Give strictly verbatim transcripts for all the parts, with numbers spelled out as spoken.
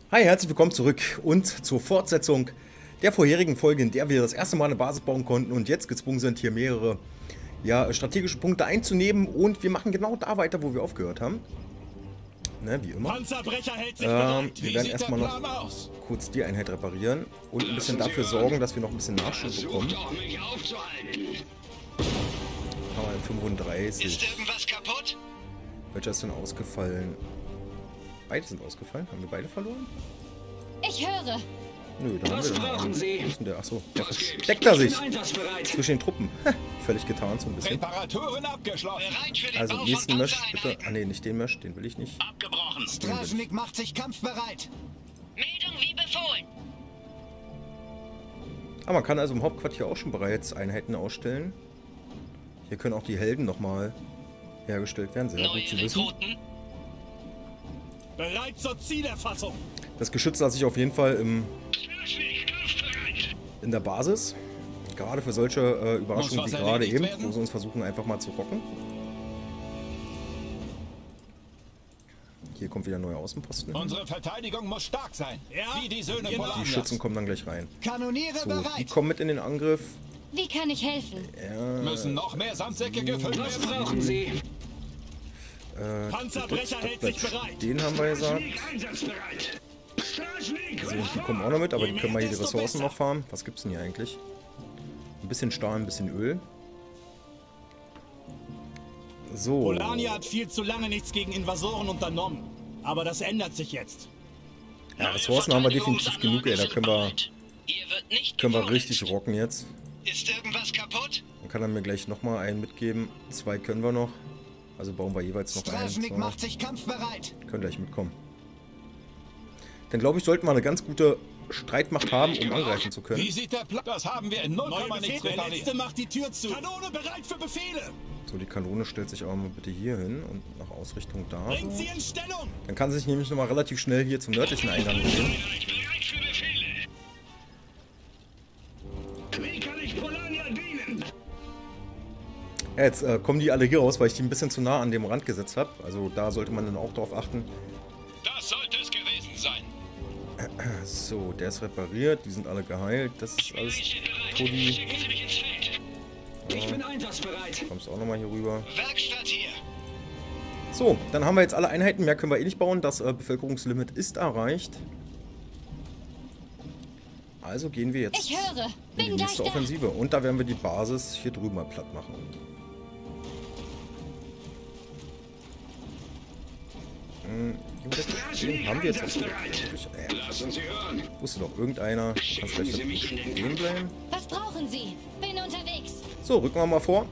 Hi, herzlich willkommen zurück und zur Fortsetzung der vorherigen Folge, in der wir das erste Mal eine Basis bauen konnten und jetzt gezwungen sind, hier mehrere ja, strategische Punkte einzunehmen, und wir machen genau da weiter, wo wir aufgehört haben. Ne, wie immer. Panzerbrecher hält sich Ähm, bereit. wir Wie werden sieht erstmal der noch Plan aus? kurz die Einheit reparieren und ein bisschen dafür sorgen, dass wir noch ein bisschen Nachschub bekommen. Versucht doch, mich aufzuhalten. Haben wir fünfunddreißig. Ist irgendwas kaputt? Welcher ist denn ausgefallen? Beide sind ausgefallen. Haben wir beide verloren? Ich höre. Nö, dann Was haben wir den brauchen Sie? Wo ist denn der? Achso, der Was gibt's? versteckt er Ich bin sich einsatzbereit. zwischen den Truppen. Völlig getarnt so ein bisschen. Reparaturen abgeschlossen. Bereit für den Also Bau nächsten von Mösch, bitte. Panzereinheiten. Ah ne, nicht den Mösch, den will ich nicht. Abgebrochen. Straschnik macht sich kampfbereit. Meldung wie befohlen. Ah, man kann also im Hauptquartier auch schon bereits Einheiten ausstellen. Hier können auch die Helden nochmal hergestellt werden. Sehr gut zu wissen. Bereit zur Zielerfassung. Das Geschütz lasse ich auf jeden Fall im, in der Basis. Gerade für solche äh, Überraschungen Muss wie was gerade erledigt eben, werden? wo sie uns versuchen einfach mal zu rocken. Hier kommt wieder ein neuer Außenposten. hin. Unsere Verteidigung muss stark sein. Ja, wie die Söhne Die Polanias. Schützen kommen dann gleich rein. Kanoniere So, die bereit. kommen mit in den Angriff. Wie kann ich helfen? Ja, Müssen noch mehr Sandsäcke gefüllt Was werden. brauchen Sie? äh, Panzerbrecher hält sich bereit. Den haben wir gesagt. Einsatzbereit. Straschnik. So, die kommen auch noch mit, aber die Je können wir hier mehr, die desto Ressourcen besser. noch farmen. Was gibt's denn hier eigentlich? Ein bisschen Stahl, ein bisschen Öl. So. Polania hat viel zu lange nichts gegen Invasoren unternommen. Aber das ändert sich jetzt. Ja, Ressourcen haben wir definitiv genug, ey. Da können wir, Hier wird nicht können wir gefordert. richtig rocken jetzt. Ist irgendwas kaputt? Man kann er mir gleich nochmal einen mitgeben. Zwei können wir noch. Also bauen wir jeweils noch einen. Straschnik So. macht sich kampfbereit. Können gleich mitkommen. Dann glaube ich, sollten wir eine ganz gute Streitmacht haben, um angreifen zu Wie können. sieht der Plan? Das haben wir in null Komma nichts repariert. Der Letzte macht die Tür zu. Kanone bereit für Befehle. So, die Kanone stellt sich aber mal bitte hier hin und nach Ausrichtung da. Bringt So. sie in Stellung. Dann kann sie sich nämlich nochmal relativ schnell hier zum nördlichen Eingang bewegen. Bereit für Befehle. Wie kann ich Polania dienen? Ja, jetzt äh, kommen die alle hier raus, weil ich die ein bisschen zu nah an dem Rand gesetzt habe. Also da sollte man dann auch drauf achten. Das sollte es gewesen sein. So, der ist repariert, die sind alle geheilt. Das ist alles Todi. Schicken Sie mich ins Feld. Ich bin einsatzbereit. Kommst auch nochmal hier rüber. Werkstatt hier. So, dann haben wir jetzt alle Einheiten. Mehr können wir eh nicht bauen. Das äh, Bevölkerungslimit ist erreicht. Also gehen wir jetzt Ich höre. in Bin die gleich nächste da. Offensive. Und da werden wir die Basis hier drüben mal platt machen. Hm, den haben wir jetzt auch äh, Lassen Sie hören. wusste doch irgendeiner. Kannst Schicken Sie vielleicht mich in den stehen bleiben. Was brauchen Sie? Bin unterwegs. So, rücken wir mal vor.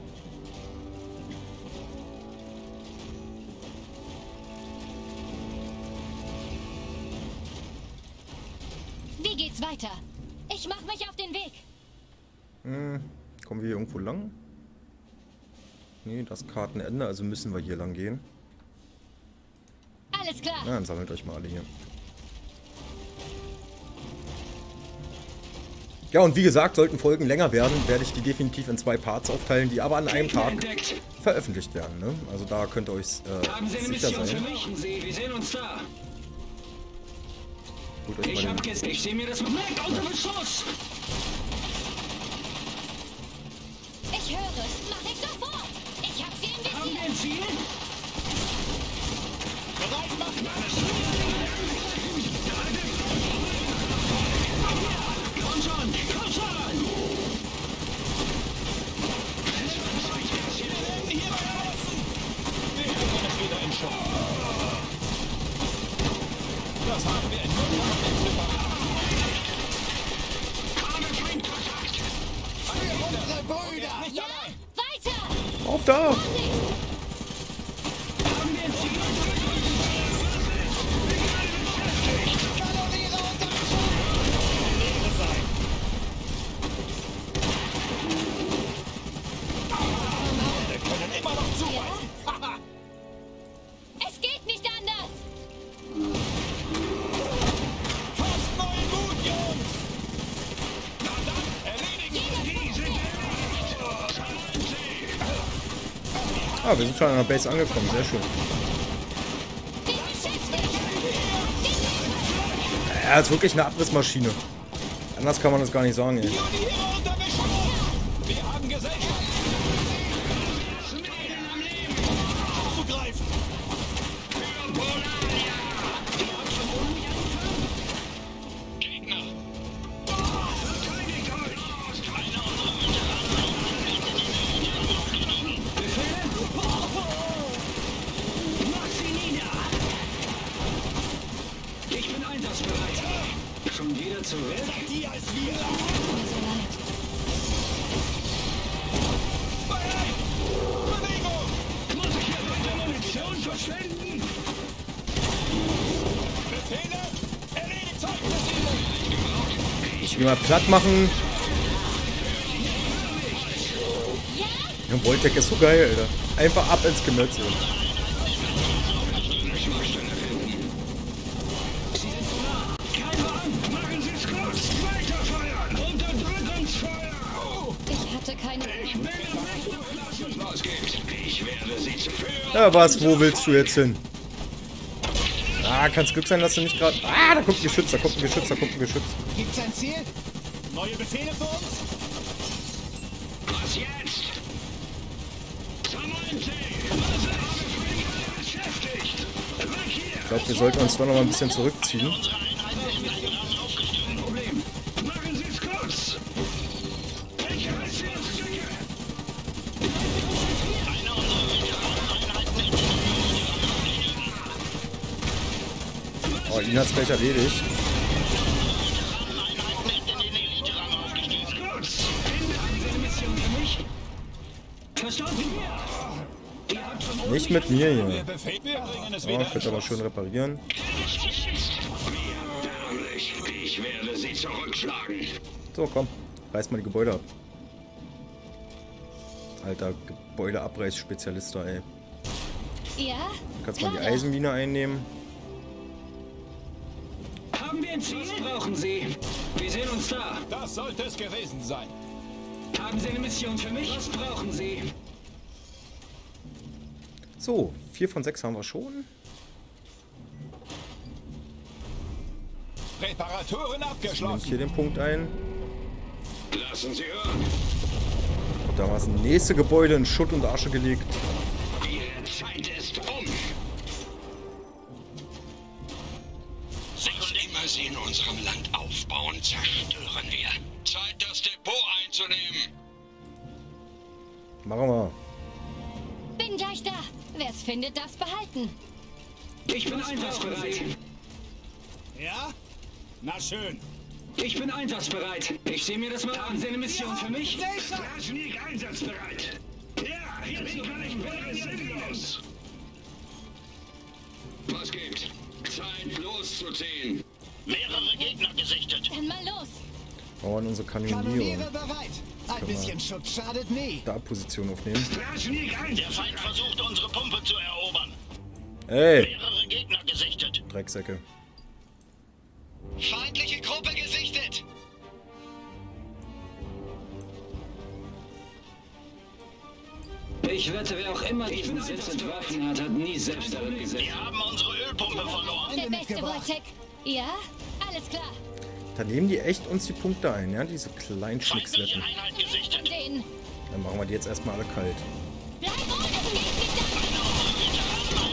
Wie geht's weiter? Ich mach mich auf den Weg. Hm, kommen wir hier irgendwo lang? Nee, das Kartenende, also müssen wir hier lang gehen. Alles klar. Na, dann sammelt euch mal alle hier. Ja, und wie gesagt, sollten Folgen länger werden, werde ich die definitiv in zwei Parts aufteilen, die aber an einem Tag Entdeckt. veröffentlicht werden. Ne? Also da könnt ihr euch äh, Haben Sie eine sicher Mission für sein. mich? Sie, wir sehen uns da. Holt euch Ich mal hab den, gesehen. Ich sehe mir das Moment unter Beschuss. Ich höre. Mach ich sofort. Ich hab sie im Haben wir Visier. ein Ziel? Bereit machen. Komm schon, komm schon. Hier draußen. Wir bringen es wieder in Schutz. Das haben wir in null Komma nichts repariert. Unsere Brüder. Nicht Ja, allein. weiter. auf da! Haben wir ein Ziel? Kanoniere unter Beschuss. Leere sein. Wir können immer noch zuweisen. Haha. Es geht nicht anders. Fast neuen Mut, Jungs. Na dann, erledigen. Ah, wir sind schon an der Base angekommen, sehr schön. Bin beschäftigt. Er ist wirklich eine Abrissmaschine. Anders kann man das gar nicht sagen, ey. Pioniere unter Beschuss! Wir haben Gesellschaft! Zugreifen! Für Polaria! Gegner! Verteidigt euch! Einer unserer Mach sie nieder! Ich bin einsatzbereit. Schon wieder zurück? die als wir! Mir so leid. Bewegung! Muss ich hier weiter Munition verschwenden? Befehle! Erledigt Zeugnisziele! Ich will mal platt machen. Ja? Ja, Voltec ist so geil, Alter. Einfach ab ins Gemütze. Machen Sie es kurz! Weiterfeuern! Unterdrückungsfeuer! Ich hatte keine. Was gibt? Ich werde Sie zu führen! Ja, was? Wo willst du jetzt hin? Ah, kann's Glück sein, dass du nicht gerade... Ah, da kommt ein Geschütz, da kommt ein Geschütz, da kommt ein Geschütz. Gibt's ein Ziel? Neue Befehle für uns? Was jetzt? Sammeln Sie! Was habe ich beschäftigt? Weg hier! Ich glaube, wir sollten uns doch noch mal ein bisschen zurückziehen. Problem. Machen Sie es kurz! Ich reiß Sie aus Stücke! Oh, ihn hat's gleich erledigt. Kurz! Haben Sie eine Mission für mich? Verstanden? Ihr habt schon Nicht mit mir hier. Befehl. Wir bringen es Oh, wieder ich könnte aber schön reparieren. Erbärmlich. Ich werde Sie zurückschlagen. So, komm. Reiß mal die Gebäude ab. Alter, Gebäudeabreißspezialist da, ey. Ja? Du kannst mal die Klar. Eisenmine einnehmen. Haben wir ein Ziel? Was brauchen Sie? Wir sehen uns da. Das sollte es gewesen sein. Haben Sie eine Mission für mich? Was brauchen Sie? So, vier von sechs haben wir schon. Reparaturen Nimmt abgeschlossen. hier den Punkt ein. Lassen Sie hören. Da war das nächste Gebäude in Schutt und Asche gelegt. Ihre Zeit ist um. Was immer Sie in unserem Land aufbauen, zerstören wir. Zeit, das Depot einzunehmen. Machen wir. Bin gleich da. Wer's findet, darf's behalten. Ich bin einsatzbereit. Ja? Na schön. Ich bin einsatzbereit. Ich sehe mir das mal an. Haben Sie eine Mission für mich? Straschnik einsatzbereit. Ja, hier bin ich. Wäre sinnlos. Was gibt? Zeit loszuziehen. Mehrere Gegner gesichtet. Dann mal los. Bauen unsere Kanoniere Kanoniere. bereit. Ein Können wir- bisschen Schutz schadet nie. Da Position aufnehmen. Straschnik Der einsatzbereit. Feind versucht, unsere Pumpe zu erobern. Ey, Mehrere Gegner gesichtet. Drecksäcke. Feindliche Gruppe gesichtet. Ich wette, wer auch immer diesen Sitz entworfen hat, hat nie selbst darin gesessen. Wir haben unsere Ölpumpe verloren. Der beste mitgebracht. Voltec. Ja? Alles klar. Da nehmen die echt uns die Punkte ein, ja? Diese kleinen Feindliche Schnicksletten. Einheit gesichtet. Den. Dann machen wir die jetzt erstmal alle kalt. Bleib ohne es geht nicht da.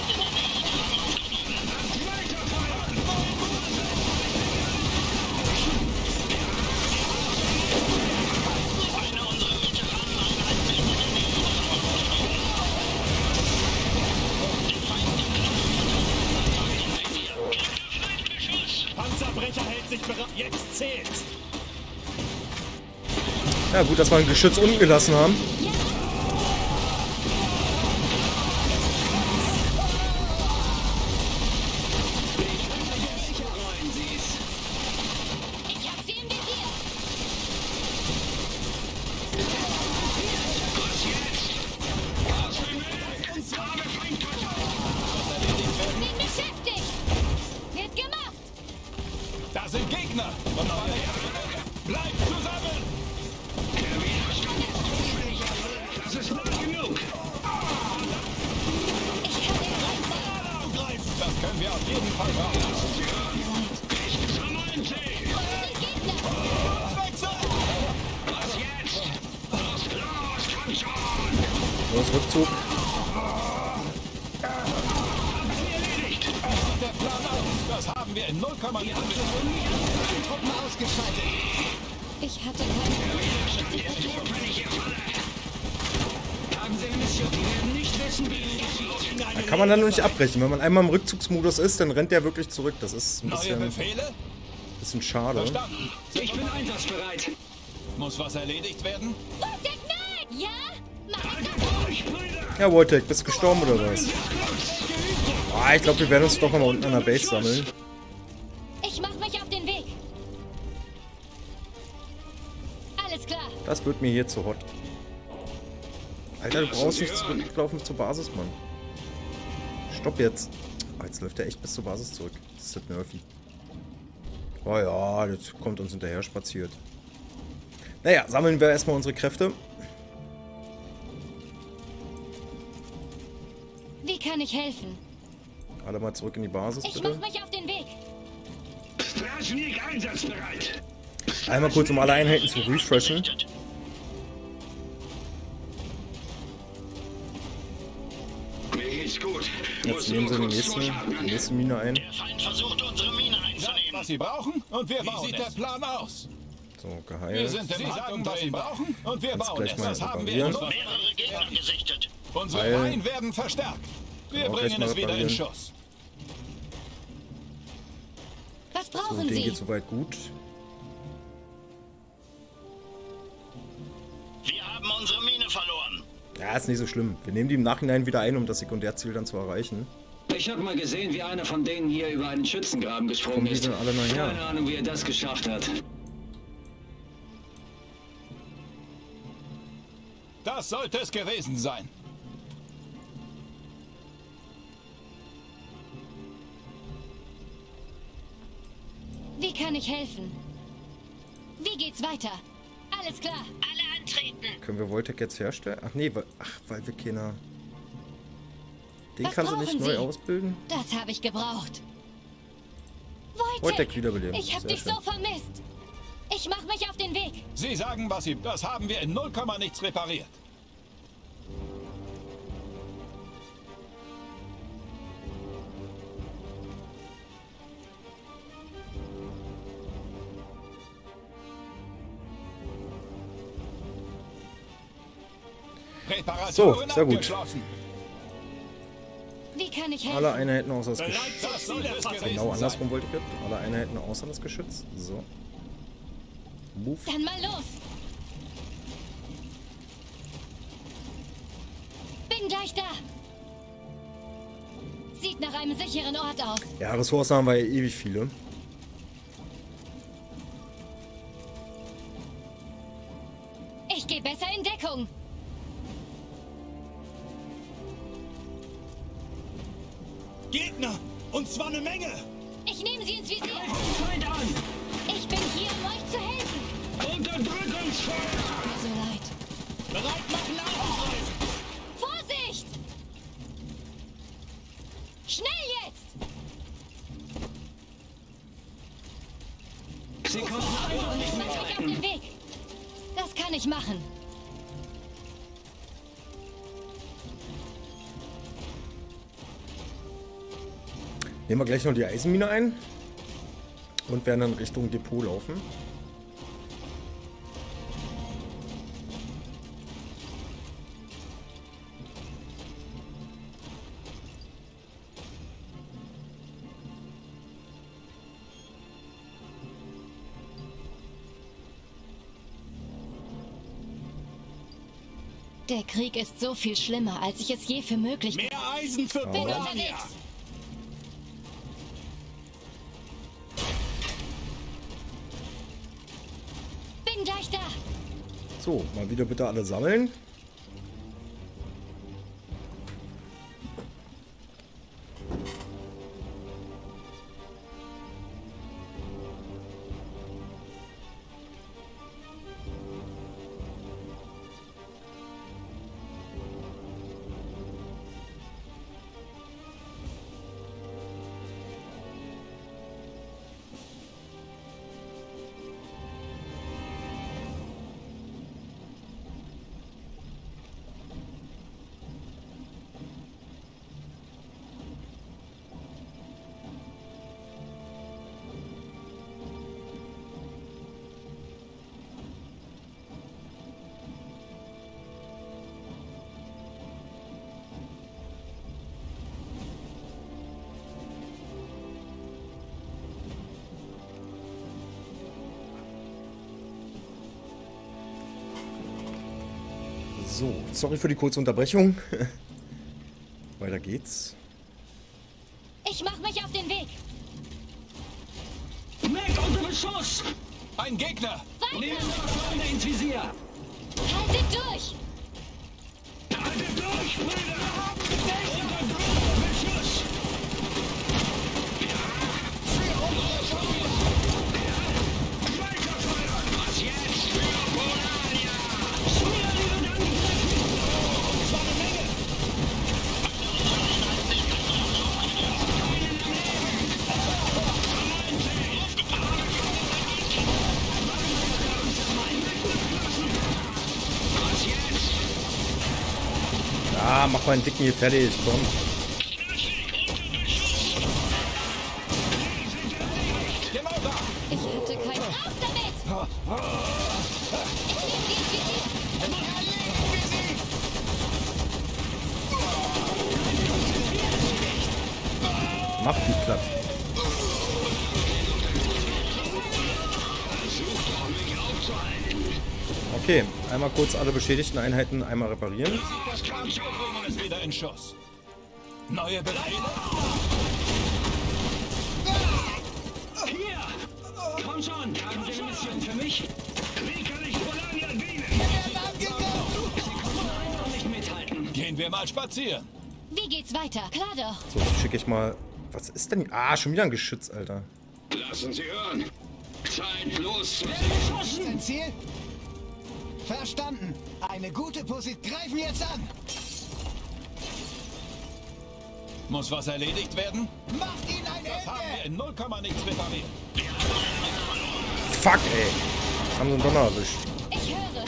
Panzerbrecher hält sich bereit. Jetzt zählt's. Ja, gut, dass wir ein Geschütz unten gelassen haben. Ich hab sie im Visier. Bin beschäftigt. Wird gemacht. Da sind Gegner. Und alle bleibt zusammen. Das ist not genug. Ich kann den Panzer. Angreifen. Das können wir auf jeden Fall brauchen. Ich Rückzug. Der Plan aus. Das haben wir in null Komma null Truppen ausgeschaltet. Ich hatte keine... Haben Sie eine Mission? Die werden nicht wissen, wie es Da kann man dann nur nicht abbrechen. Wenn man einmal im Rückzugsmodus ist, dann rennt der wirklich zurück. Das ist ein Neue bisschen, Befehle? bisschen schade. Verstanden. Ich bin einsatzbereit. Muss was erledigt werden? Wojtek, nein! Ja? Mach ich sofort! Ja, Wojtek, bist du gestorben oder was? Ah, ich glaube, wir werden uns doch mal unten an der Base sammeln. Ich mach mich auf den Weg. Alles klar. Das wird mir hier zu hot. Alter, du brauchst nicht zurücklaufen zur Basis, Mann. Stopp jetzt. Oh, jetzt läuft er echt bis zur Basis zurück. Das ist das nervy. Oh ja, das kommt uns hinterher spaziert. Naja, sammeln wir erstmal unsere Kräfte. Wie kann ich helfen? Alle mal zurück in die Basis, Ich bitte. mach mich auf den Weg. Straschnik einsatzbereit. Einmal kurz, um alle Einheiten zu refreshen. Gesichtet. Mir geht's gut. Jetzt nehmen sie die nächste, die nächste Mine ein. Der Feind versucht, unsere Mine Sagt, einzunehmen. was sie brauchen und wir bauen Wie sieht es. Der Plan aus? So, Wir geheilt. sind im Sie sagen, was sie brauchen und wir Jetzt bauen gleich es. mal Das haben wir in reparieren. unserer- Mehrere Gegner gesichtet. Unsere Heilen. Reihen werden verstärkt. Wir Auch gleich bringen mal es wieder in reparieren. Schuss. Was So, brauchen denen Sie? geht soweit gut. Wir haben unsere Mine verloren. Ja, ist nicht so schlimm. Wir nehmen die im Nachhinein wieder ein, um das Sekundärziel dann zu erreichen. Ich habe mal gesehen, wie einer von denen hier über einen Schützengraben gesprungen Kommen die ist. denn alle noch her? Keine Ahnung, wie er das geschafft hat. Das sollte es gewesen sein. Wie kann ich helfen? Wie geht's weiter? Alles klar. Alle antreten. Können wir Wojtek jetzt herstellen? Ach nee, weil, ach, weil wir keiner... Den Was kannst du nicht brauchen neu Sie? ausbilden? Das habe ich gebraucht. Wojtek, Wojtek wiederbeleben. ich hab Sehr dich schön. so vermisst. Ich mach mich auf den Weg. Sie sagen, was sie... Das haben wir in null Komma nichts repariert. Reparaturen So, sehr gut. abgeschlossen. Wie kann ich helfen? Alle Einheiten außer das Geschütz. Das sollte es gewesen Genau sein. andersrum wollte ich jetzt. Alle Einheiten außer das Geschütz. So. Move. Dann mal los. Bin gleich da. Sieht nach einem sicheren Ort aus. Ja, Ressourcen haben wir ja ewig viele. Ich gehe besser in Deckung. Gegner! Und zwar eine Menge! Ich nehme sie ins Visier. Feind an! Ich bin hier, um euch zu helfen. Unterdrückungsfeuer! Tut mir so leid. Bereit machen, angreifen! Vorsicht! Schnell jetzt! Sie konnten einfach nicht Mach mich auf den Weg. Das kann ich machen. Nehmen wir gleich noch die Eisenmine ein. Und werden dann Richtung Depot laufen. Der Krieg ist so viel schlimmer, als ich es je für möglich Mehr Eisen für bin. Polania! Unterwegs. Bin gleich da. So, mal wieder bitte alle sammeln. So, sorry für die kurze Unterbrechung. Weiter geht's. Ich mach mich auf den Weg. Mac unter Beschuss! Ein Gegner! Nehmen wir Freunde ins Visier! Haltet durch! Haltet durch, Brüder! Unter Druck, Beschuss! Weiterfeuern! Was jetzt? Für Polania! Schmier, die wird angegriffen! Das war eine Menge! Ah, mach mal einen dicken hier fertig, komm. Genau da! Ich hatte kein... Raus damit! Ich nehm sie ins Visier. Mach die platt. Okay, einmal kurz alle beschädigten Einheiten einmal reparieren. Wir bringen es wieder in Schuss. Neue Befehle? Hier! Komm schon! Haben Sie eine Mission für mich? Wie kann ich Polania dienen? Sie konnten einfach nicht mithalten. Gehen wir mal spazieren. Wie geht's weiter? Klar doch. So, schicke ich mal... Was ist denn... Ah, schon wieder ein Geschütz, Alter. Lassen Sie hören! Zeit los! Sein Ziel? Verstanden. Eine gute Position. Greifen jetzt an. Muss was erledigt werden? Macht ihn ein Das haben wir Ende. in null Komma nichts repariert. Fuck, ey. Haben sie einen Donner erwischt. Ich höre.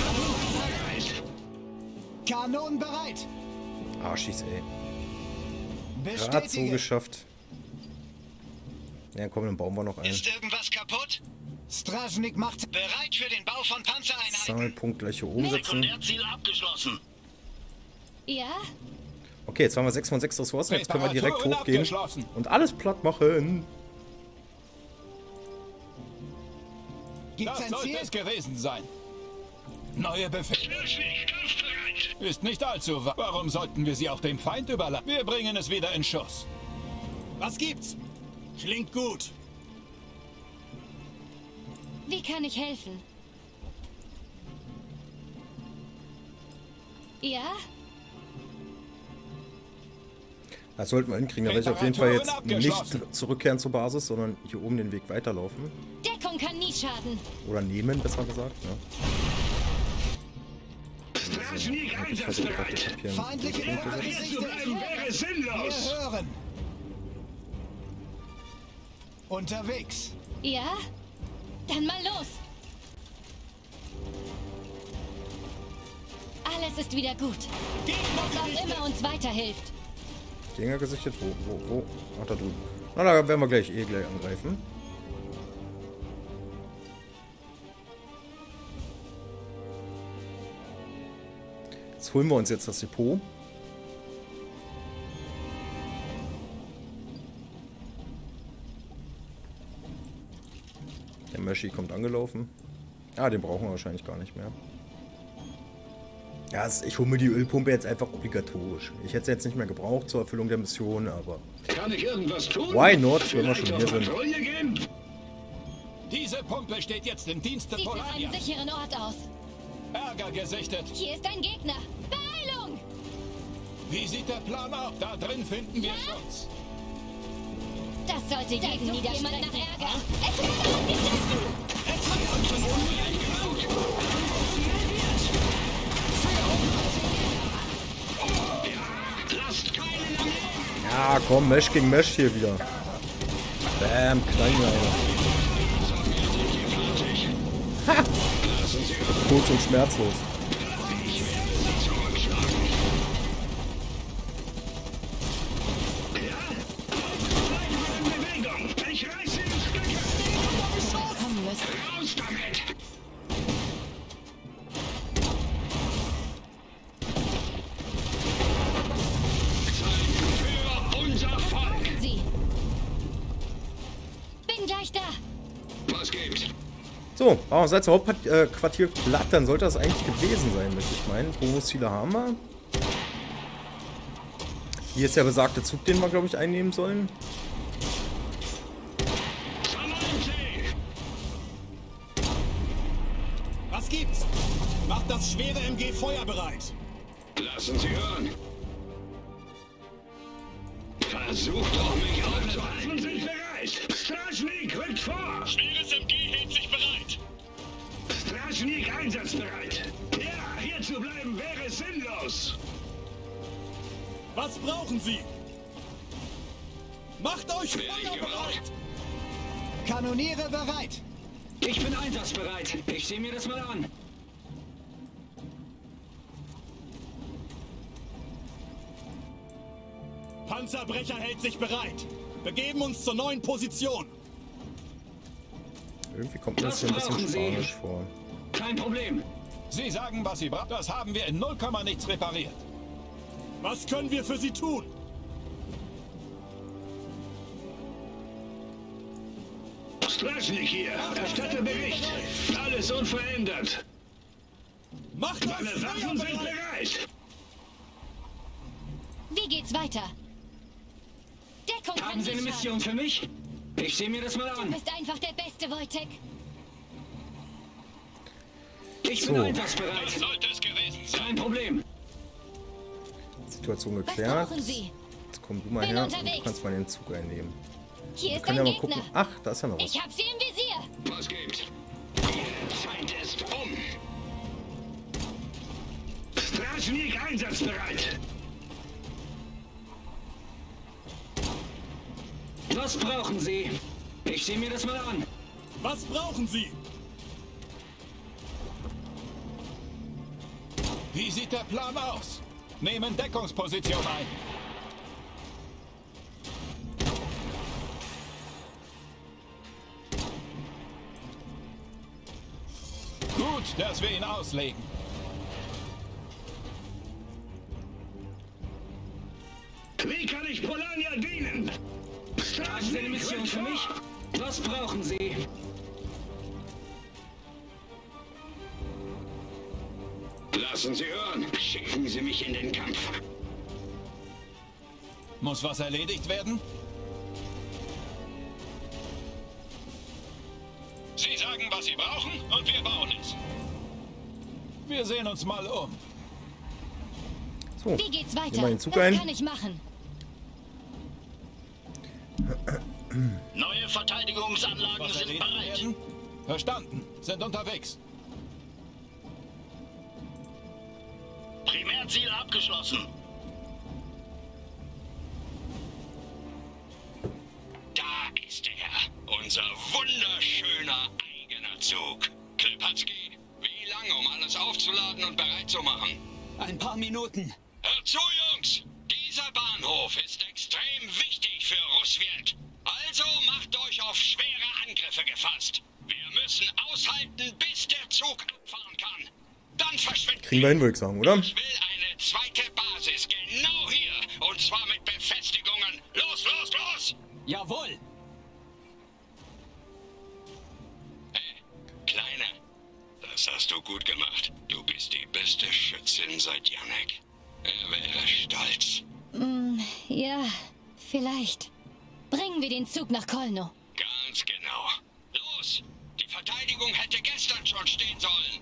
Kanonen bereit. Ah, schieß, ey. Gerade so Bestätige. geschafft. Ja, komm, dann bauen wir noch einen. Ist irgendwas kaputt? Straschnik macht Bereit für den Bau von Panzereinheiten. Sammelpunkt gleich hier oben setzen. Sekundärziel abgeschlossen. Ja? Okay, jetzt haben wir sechs von sechs Ressourcen. Jetzt können wir direkt Reparaturen hochgehen abgeschlossen. und alles platt machen. Gibt's Das ein sollte Ziel? es gewesen sein. Neue Befehle. Kampfbereit! Ist nicht allzu wahr. Warum sollten wir sie auch dem Feind überlassen? Wir bringen es wieder in Schuss. Was gibt's? Klingt gut. Wie kann ich helfen? Ja? Das sollten wir hinkriegen. Da werde ich auf jeden Fall jetzt Reparaturen nicht abgeschlossen. zurückkehren zur Basis, sondern hier oben den Weg weiterlaufen. Deckung kann nie schaden. Oder nehmen, besser gesagt. Ja. Straschnik Ich versuche gerade, einsatzbereit! ich hab hier einen Feindliche Punkt gesetzt. Hier zu bleiben wäre Wir sinnlos! hören. Unterwegs. Ja? Dann mal los. Alles ist wieder gut. Was auch immer uns weiterhilft. Gegner gesichtet? Wo, wo, wo? Ach, da drüben. Na, da werden wir gleich eh gleich angreifen. Jetzt holen wir uns jetzt das Depot. Der Meshi kommt angelaufen. Ah, den brauchen wir wahrscheinlich gar nicht mehr. Ja, es- ich hole mir die Ölpumpe jetzt einfach obligatorisch. Ich hätte sie jetzt nicht mehr gebraucht zur Erfüllung der Mission, aber... Kann ich irgendwas tun? Why not, wenn wir Vielleicht schon auf hier sind. Patrouille gehen? Diese Pumpe steht jetzt im Dienste Sieht nach einem Polanias. sicheren Ort aus. Ärger gesichtet. Hier ist ein Gegner. Beeilung! Wie sieht der Plan aus? Da drin finden wir Ja? Schutz. Das sollte jeden niederstrecken. Nach Ärger. Es wird angegriffen! Ja, komm, Mesh gegen Mesh hier wieder. Bam, Kleinleine. Ha! Kurz und schmerzlos. Bewegung! Ich reiße in Stücke! Kommen müssen. Raus damit! Für unser Volk! Sie. Bin gleich da. Was gibt's? So, machen wir das Hauptquartier platt, dann sollte das eigentlich gewesen sein, möchte ich meinen. Bonusziele haben wir. Hier ist der besagte Zug, den wir, glaube ich, einnehmen sollen. Was gibt's? Macht das schwere M G feuerbereit. Lassen Sie hören. Versucht doch mich aufzuhalten. Waffen sind bereit. Straschnik rückt vor. Schweres M G hält sich bereit. Straschnik einsatzbereit. Ja, hier zu bleiben wäre sinnlos. Was brauchen Sie? Macht euch feuerbereit. Kanoniere bereit. Ich bin einsatzbereit. Ich sehe mir das mal an. Panzerbrecher hält sich bereit. Begeben uns zur neuen Position. Irgendwie kommt mir das hier ein bisschen spanisch vor. Kein Problem. Sie sagen, was Sie brauchen. Das haben wir in null Komma nichts repariert. Was können wir für Sie tun? Straschnik hier. Erstatte Bericht. Alles unverändert. Macht Meine Waffen sind bereit. Wie geht's weiter? Deckung Haben kann Sie eine nicht Mission für mich? Ich sehe mir das mal schaden. an. Du bist einfach der Beste, Wojtek. Ich So. bin einsatzbereit. Sollte es gewesen sein. Kein Problem. Situation Was geklärt. brauchen Sie? Jetzt komm du mal Bin her und unterwegs. du kannst mal den Zug einnehmen. Hier Wir ist können ja ein mal Gegner. gucken. Ach, da ist ja noch was. Ich hab sie im Visier. Was gibt's? Der Feind ist um. Straschnik einsatzbereit. Was brauchen Sie? Ich sehe mir das mal an. Was brauchen Sie? Wie sieht der Plan aus? Nehmen Deckungsposition ein. Gut, dass wir ihn auslegen. Wie kann ich Polania dienen? Haben Sie eine Mission für mich? Was brauchen Sie? Lassen Sie hören. Schicken Sie mich in den Kampf. Muss was erledigt werden? Sie sagen, was Sie brauchen, und wir bauen es. Wir sehen uns mal um. So, Wie geht's nehmen weiter? wir den Zug Was ein. kann ich machen? Neue Verteidigungsanlagen Was sind erledigt bereit. werden? Verstanden. Sind unterwegs. Primärziel abgeschlossen. Da ist er. Unser wunderschöner eigener Zug. Klipatzky, wie lange, um alles aufzuladen und bereit zu machen? Ein paar Minuten. Hört zu, Jungs! Dieser Bahnhof ist extrem wichtig für Russland. Also macht euch auf schwere Angriffe gefasst. Wir müssen aushalten, bis der Zug abfahren kann. Dann verschwinden Kriegen wir hin, würde ich sagen, oder? Ich will eine zweite Basis genau hier. Und zwar mit Befestigungen. Los, los, los! Jawohl. Hey, Kleiner, das hast du gut gemacht. Du bist die beste Schützin seit Janek. Er wäre stolz. Ja, vielleicht. Bringen wir den Zug nach Kolno. Ganz genau. Los! Die Verteidigung hätte gestern schon stehen sollen.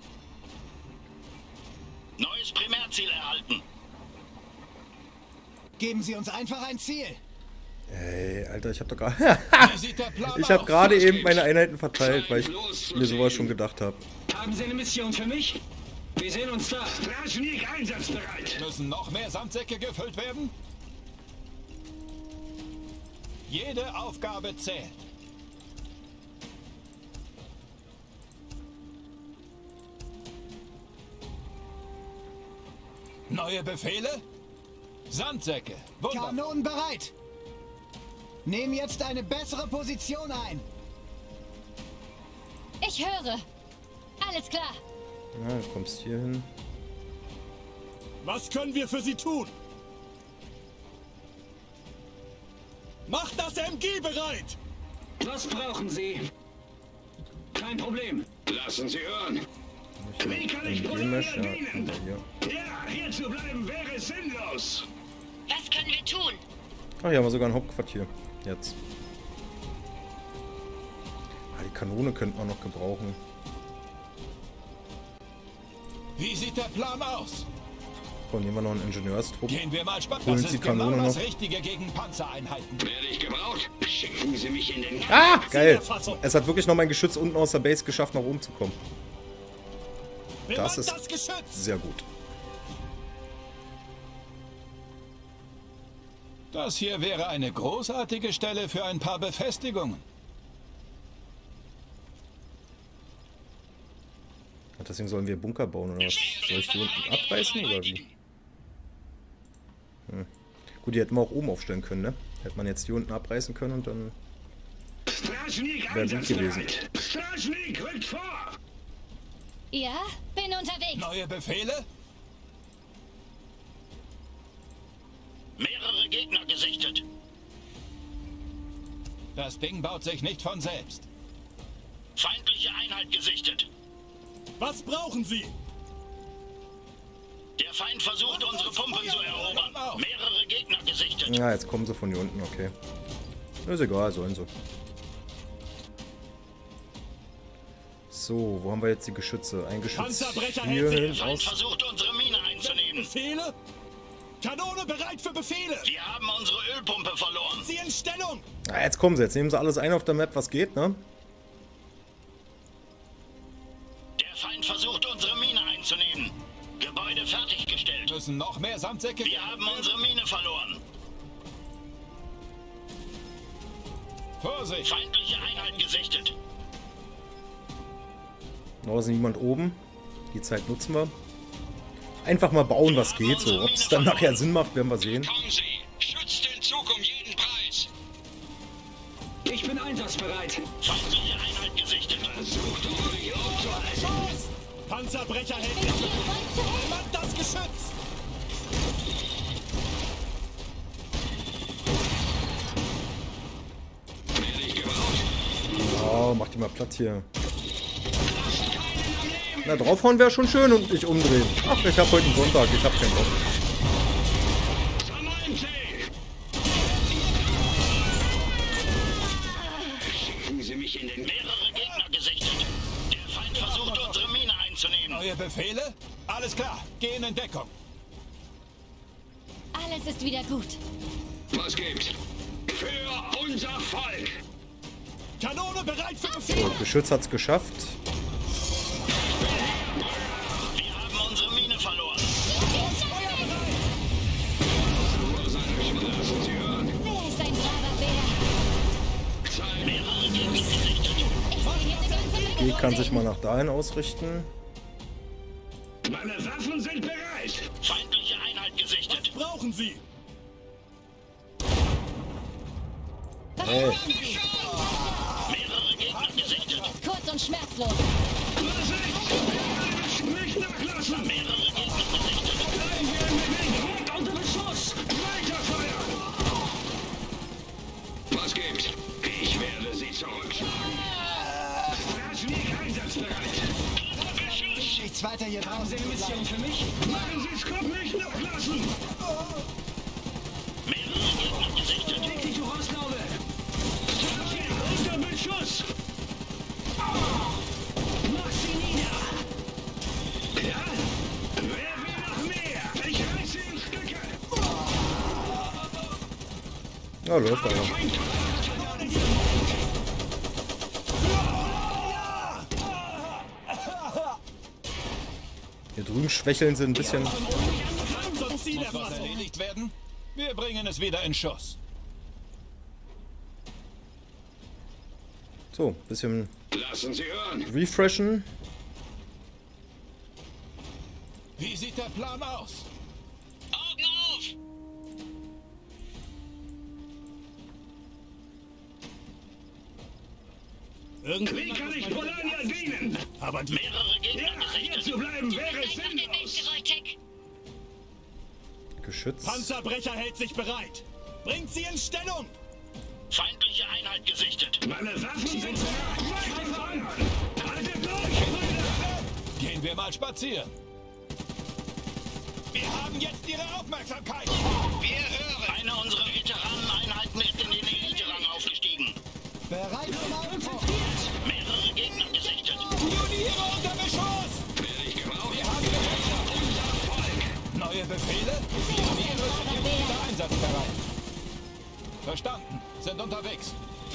Neues Primärziel erhalten. Geben Sie uns einfach ein Ziel. Ey, Alter, ich hab doch gerade... Wie sieht der Plan ich habe aus? gerade Was eben gibt's? meine Einheiten verteilt, weil ich Los zu mir sowas sehen. schon gedacht habe. Haben Sie eine Mission für mich? Wir sehen uns da. Straschnik einsatzbereit. Müssen noch mehr Sandsäcke gefüllt werden? Jede Aufgabe zählt. Neue Befehle? Sandsäcke. Wunderbar. Kanonen bereit. Nehmen jetzt eine bessere Position ein. Ich höre. Alles klar. Ja, du kommst hier hin. Was können wir für Sie tun? Macht das M G bereit! Was brauchen Sie? Kein Problem. Lassen Sie hören. Wie kann ich Gemisch, ja, dienen? hier. Ja, hier zu bleiben wäre sinnlos. Was können wir tun? Ach, hier haben wir sogar ein Hauptquartier. Jetzt. Ah, die Kanone könnten wir noch gebrauchen. Wie sieht der Plan aus? So, nehmen wir noch einen Ingenieurstrupp. Gehen wir mal spazieren. Holen Das Sie ist die Kanone genau das noch. Richtige gegen Panzereinheiten. Werde ich gebraucht? Schicken Sie mich in den... Ah, geil. Es hat wirklich noch mein Geschütz unten aus der Base geschafft, nach oben zu kommen. Das ist das Geschütz. sehr gut. Das hier wäre eine großartige Stelle für ein paar Befestigungen. Deswegen sollen wir Bunker bauen, oder was? Soll ich die unten abreißen, oder wie? Hm. Gut, die hätten wir auch oben aufstellen können, ne? Hätte man jetzt die unten abreißen können und dann wäre gut gewesen. Straschnik, rückt vor! Ja, bin unterwegs. Neue Befehle? Mehrere Gegner gesichtet. Das Ding baut sich nicht von selbst. Feindliche Einheit gesichtet. Was brauchen Sie? Der Feind versucht, unsere Pumpen zu erobern. Mehrere Gegner gesichtet. Ja, jetzt kommen sie von hier unten, okay. Ist egal, sollen sie. So, wo haben wir jetzt die Geschütze? Ein Geschütz Panzerbrecher hier hält sich. hin, Der Feind aus. versucht, unsere Mine einzunehmen. Befehle? Kanone bereit für Befehle. Wir haben unsere Ölpumpe verloren. Sie in Stellung. Ah, jetzt kommen sie, jetzt nehmen sie alles ein auf der Map, was geht, ne? Der Feind versucht, unsere Mine einzunehmen. Gebäude fertiggestellt. Müssen noch mehr Sandsäcke. Wir haben unsere Mine verloren. Vorsicht. Feindliche Einheit gesichtet. Da ist niemand oben. Die Zeit nutzen wir. Einfach mal bauen, was geht, so. Ob es dann nachher Sinn macht, werden wir sehen. Kommen Sie. Schützt den Zug um jeden Preis. Ich bin einsatzbereit. Feindliche Einheit gesichtet. Versucht euch aufzuhalten. Panzerbrecher hält sich. Mann, das Geschütz. Werde ich gebraucht? Oh, mach die mal platt hier. Na, draufhauen wäre schon schön und nicht umdrehen. Ach, ich hab heute einen Sonntag, ich hab keinen Bock. Sammeln Sie! Schicken Sie mich in den... Mehrere Gegner gesichtet. Der Feind versucht, unsere Mine einzunehmen. Neue Befehle? Alles klar. Gehen in Deckung. Alles ist wieder gut. Was gibt's? Für unser Volk! Kanone bereit für So, Befehle. Geschütz hat's geschafft. Wir haben unsere Mine verloren. Lassen Sie hören. Wer ist ein braver Bär? Mehrere Gegner gesichtet. Ich sehe hier eine ganze Menge Die kann sich Vorsicht. mal nach dahin ausrichten. Meine Waffen sind bereit! Feindliche Einheit gesichtet. Brauchen Sie. Was Hey. brauchen Sie? Mehrere Gegner gesichtet. Kurz und schmerzlos. Nicht nachlassen! Mehrere Gegner gesichtet. Bleiben wir in Bewegung! Und unter Beschuss! Weiter Feuer! Was gibt's? Ich werde sie zurückschlagen. Straschnik einsatzbereit! Nichts weiter hier Haben Sie draußen eine zu bleiben. Mission für mich? Machen Sie es Kopf nicht nachlassen! Mehrere Gegner gesichtet. Leg dich, du Rostlaube! Straschnik unter Beschuss! Mach sie nieder! Ja? Wer will noch mehr? Ich reiß sie in Stücke! Ja, läuft aber. Hier drüben schwächeln sie ein bisschen. Unser Ziel muss was erledigt werden. Wir bringen es wieder in Schuss. So, bisschen Lassen Sie hören! refreshen. Wie sieht der Plan aus? Augen auf! Wie kann ich Polania dienen? Aber die Mehrere Gegner Ja, hier gesichtet. zu bleiben wäre Einfach den Weg sinnlos! gerollt, Tech. Geschütz. Panzerbrecher hält sich bereit. Bringt sie in Stellung. Feindliche Einheit gesichtet. Meine Waffen sind bereit! Weiter feuern! Haltet durch! mal spazieren. Wir haben jetzt Ihre Aufmerksamkeit. Wir hören. Eine unserer Veteraneneinheiten ist in den Elite-Rang aufgestiegen. Bereit zum Aufbruch. Mehrere Gegner gesichtet. Pioniere unter Beschuss. Werde ich gebraucht. Wir haben Gefechte. Neue Befehle? Pioniere sind jetzt wieder einsatzbereit. Verstanden. Sind unterwegs.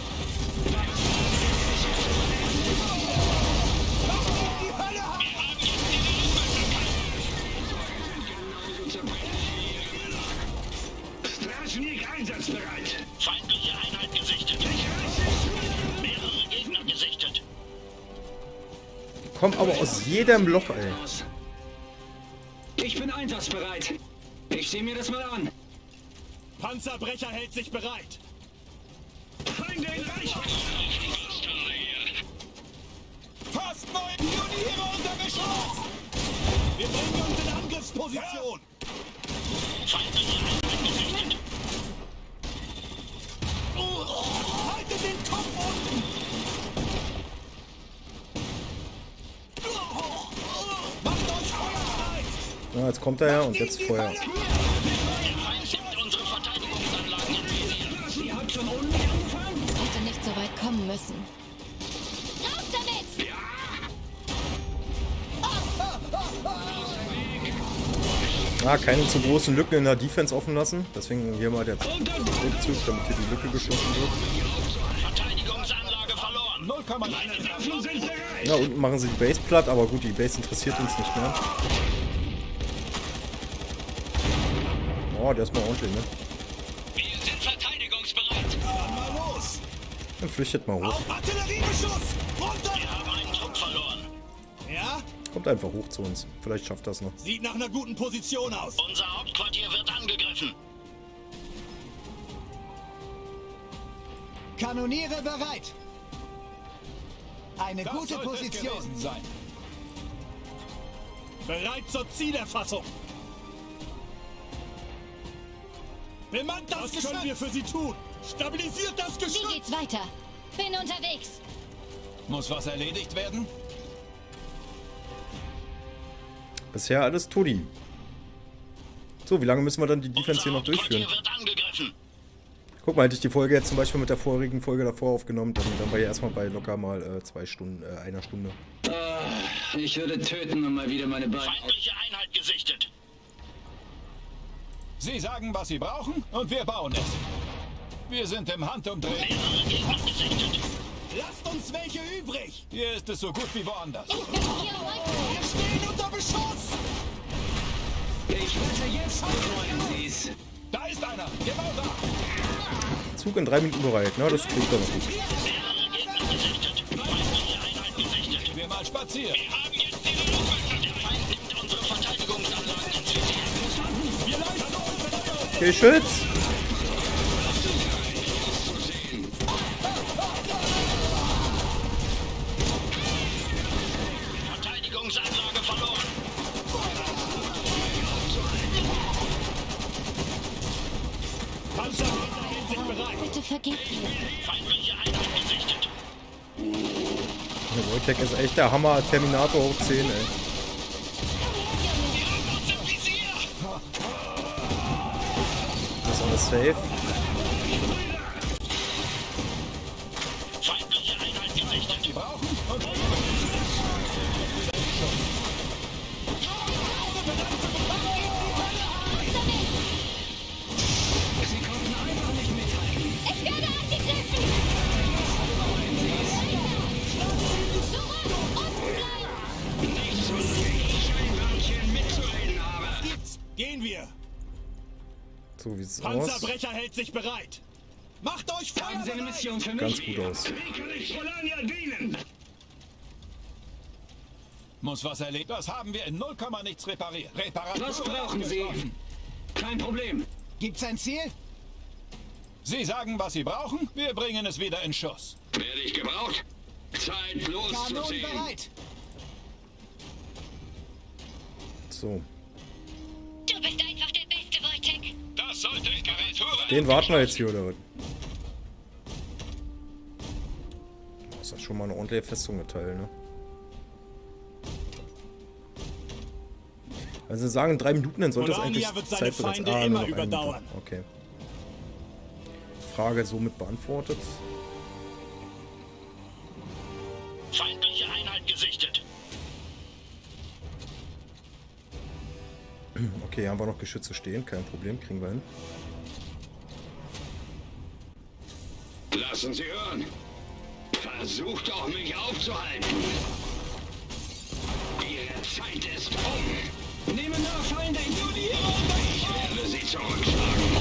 Straschnik einsatzbereit. Feindliche Einheit gesichtet. Mehrere Gegner gesichtet. Kommt aber aus jedem Loch, ey. Ich bin einsatzbereit. Ich sehe mir das mal an. Panzerbrecher hält sich bereit. Feinde in Reichweite. Fast neun Pioniere unter Beschuss. Wir bringen uns in Angriffsposition. Feindliche Einheit gesichtet. Haltet den Kopf unten. Macht euch feuerbereit. Ja, jetzt kommt er ja und jetzt Feuer. Der Feind nimmt unsere Verteidigungsanlagen in Visier. Ihr habt schon unten angefangen? Es hätte nicht so weit kommen müssen. Raus damit! Ah, keine zu großen Lücken in der Defense offen lassen. Deswegen hier mal der Rückzug, damit hier die Lücke geschlossen wird. Verteidigungsanlage verloren. null Komma eins. Waffen sind bereit. Ja, unten machen sie die Base platt, aber gut, die Base interessiert uns nicht mehr. Oh, der ist mal ordentlich, ne? Wir sind verteidigungsbereit. Dann mal los. Dann flüchtet mal hoch. Auf Artilleriebeschuss. Runter. Wir haben einen Trupp verloren. Ja? Kommt einfach hoch zu uns. Vielleicht schafft das noch. Sieht nach einer guten Position aus. Unser Hauptquartier wird angegriffen. Kanoniere bereit. Eine Das gute sollte es Position. gewesen sein. Bereit zur Zielerfassung. Bemannt das Was Geschütz. Können wir für Sie tun? Stabilisiert das Wie Geschütz. geht's weiter? Bin unterwegs. Muss was erledigt werden? Bisher alles Tudi. So, wie lange müssen wir dann die Defense hier noch durchführen? Hauptquartier wird angegriffen. Guck mal, hätte ich die Folge jetzt zum Beispiel mit der vorigen Folge davor aufgenommen, dann, dann war ja erstmal bei locker mal äh, zwei Stunden, äh, einer Stunde. Ah, ich würde töten, um mal wieder meine Beine. Feindliche Einheit gesichtet. Sie sagen, was Sie brauchen, und wir bauen es. Wir sind im Handumdrehen. Mehrere Gegner gesichtet. Lasst uns welche übrig. Hier ist es so gut wie woanders. Ich bin hier, Michael. Wir stehen unter Beschuss. Ich wette, jetzt freuen Sie's. Da ist einer. Genau da. Zug in drei Minuten bereit, ne? Das klingt doch noch gut. Mehrere Gegner gesichtet. Feindliche Einheit gesichtet. Wir mal spazieren. Wir haben jetzt die Luftwaffe. Der Feind nimmt unsere Verteidigungsanlagen in Visier. Wir leisten unsere Geschütz! Verteidigungsanlage verloren. Panzerbrecher hält sich bereit. Bitte vergebt mir. Feindliche Einheit gesichtet. Der Wojtek ist echt der Hammer, Terminator hoch zehn, ey. Das ist alles safe. Feindliche Einheit gesichtet. Die brauchen und Ich werde angegriffen. Zurück. Unten bleiben. gibt's. Gehen wir. So wie es aus. Panzerbrecher hält sich bereit. Macht euch Haben Sie eine Feuer. Mission für mich? Ganz gut aus. Wie kann ich Polania dienen? Muss was erledigt. Das haben wir in null Komma nichts repariert. Reparatur Was brauchen Sie? abgeschlossen. Kein Problem. Gibt's ein Ziel? Sie sagen, was Sie brauchen. Wir bringen es wieder in Schuss. Werde ich gebraucht? Zeit Kanonen loszuziehen. bereit. So. Du bist einfach der Beste, Wojtek. Das sollte Reparatur. Den warten wir jetzt hier, oder? Das ist schon mal eine ordentliche Festung geteilt, ne? Also sagen drei Minuten, dann sollte es Polania eigentlich wird seine Zeit für das Feinde Ah, immer nur noch eine überdauern. Minute. Okay. Frage somit beantwortet. Feindliche Einheit gesichtet. Okay, haben wir noch Geschütze stehen, kein Problem, kriegen wir hin. Lassen Sie hören. Versucht doch, mich aufzuhalten. Ihre Zeit ist um. Nehmen nach Feinde in die Ich werde sie zurückschlagen.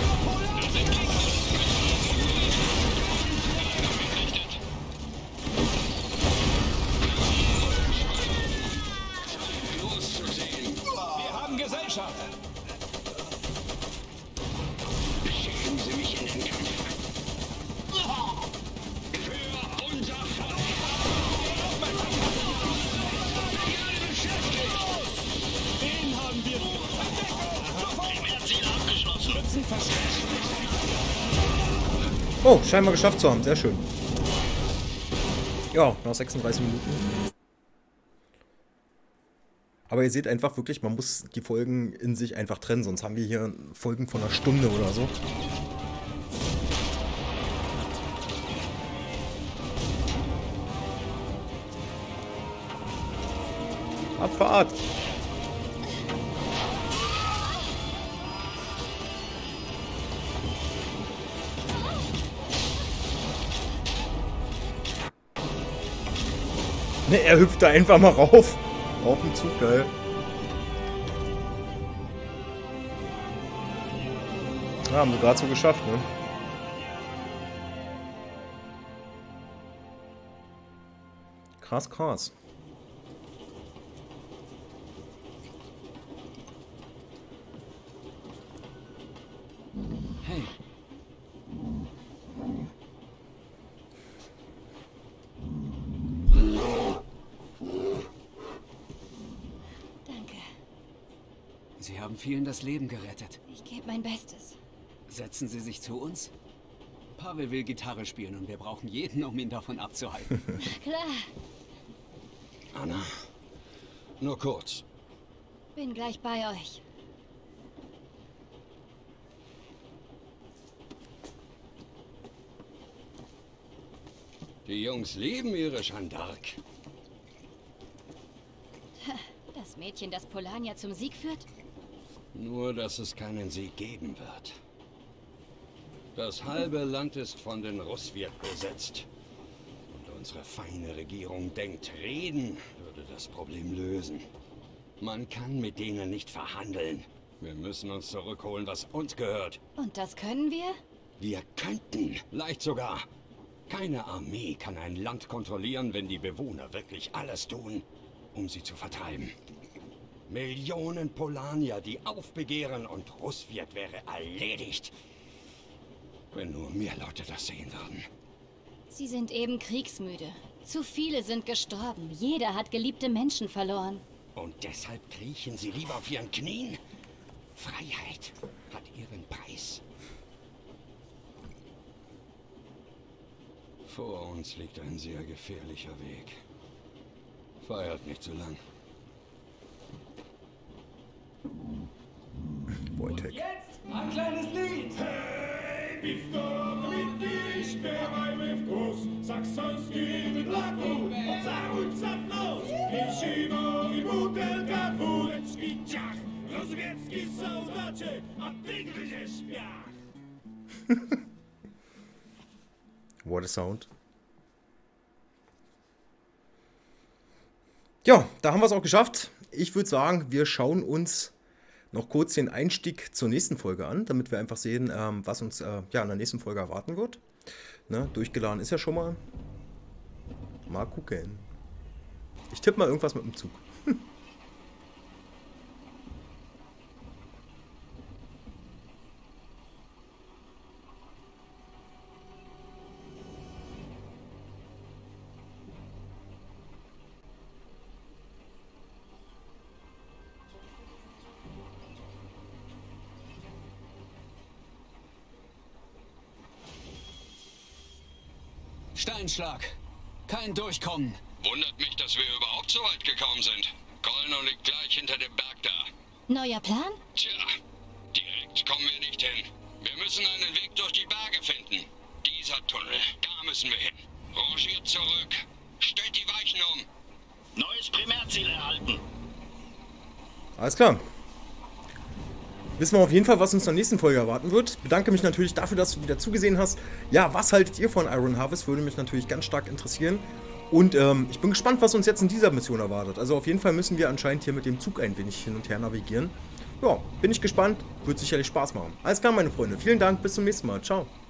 Loszusehen. Wir haben Gesellschaft. Schicken Sie mich in den Kampf. Für unser Volk. Den haben wir. Primärziel abgeschlossen. Schützen versteckt. Oh, scheinbar geschafft zu haben, sehr schön. Ja, nach sechsunddreißig Minuten. Aber ihr seht einfach wirklich, man muss die Folgen in sich einfach trennen, sonst haben wir hier Folgen von einer Stunde oder so. Abfahrt! Ne, er hüpft da einfach mal rauf. Auf den Zug, geil. Ja, haben wir gerade so geschafft, ne? Krass, krass. Hey. Danke. Sie haben vielen das Leben gerettet. Ich gebe mein Bestes. Setzen Sie sich zu uns. Pavel will Gitarre spielen und wir brauchen jeden, um ihn davon abzuhalten. Klar, Anna, nur kurz. bin gleich bei euch. Die Jungs lieben ihre Jeanne d'Arc. Das Mädchen, das Polania zum Sieg führt? Nur, dass es keinen Sieg geben wird. Das halbe Land ist von den Russwirt besetzt. Und unsere feine Regierung denkt, reden würde das Problem lösen. Man kann mit denen nicht verhandeln. Wir müssen uns zurückholen, was uns gehört. Und das können wir? Wir könnten, leicht sogar. Keine Armee kann ein Land kontrollieren, wenn die Bewohner wirklich alles tun, um sie zu vertreiben. Millionen Polanier, die aufbegehren und Russwirt wäre erledigt. Wenn nur mehr Leute das sehen würden. Sie sind eben kriegsmüde. Zu viele sind gestorben. Jeder hat geliebte Menschen verloren. Und deshalb kriechen sie lieber auf ihren Knien? Freiheit hat ihren Preis. Vor uns liegt ein sehr gefährlicher Weg. Feiert nicht zu lang. Wojtek. Jetzt ein kleines Lied. Hej, piwko, kwitki, śpiewajmy w głos. Saksoński wydlaku, pocałuj psa w nos. Piwsino i butelka dwójeczki, ciach. Rozwiecki soldacie, a ty gryziesz piach. What a sound. Ja, da haben wir es auch geschafft. Ich würde sagen, wir schauen uns noch kurz den Einstieg zur nächsten Folge an, damit wir einfach sehen, ähm, was uns äh, ja, in der nächsten Folge erwarten wird. Ne, durchgeladen ist ja schon mal. Mal gucken. Ich tippe mal irgendwas mit dem Zug. Steinschlag. Kein Durchkommen. Wundert mich, dass wir überhaupt so weit gekommen sind. Kolno liegt gleich hinter dem Berg da. Neuer Plan? Tja, direkt kommen wir nicht hin. Wir müssen einen Weg durch die Berge finden. Dieser Tunnel, da müssen wir hin. Rangiert zurück. Stellt die Weichen um. Neues Primärziel erhalten. Alles klar. Wissen wir auf jeden Fall, was uns in der nächsten Folge erwarten wird. Ich bedanke mich natürlich dafür, dass du wieder zugesehen hast. Ja, was haltet ihr von Iron Harvest? Würde mich natürlich ganz stark interessieren. Und ähm, ich bin gespannt, was uns jetzt in dieser Mission erwartet. Also auf jeden Fall müssen wir anscheinend hier mit dem Zug ein wenig hin und her navigieren. Ja, bin ich gespannt. Wird sicherlich Spaß machen. Alles klar, meine Freunde. Vielen Dank. Bis zum nächsten Mal. Ciao.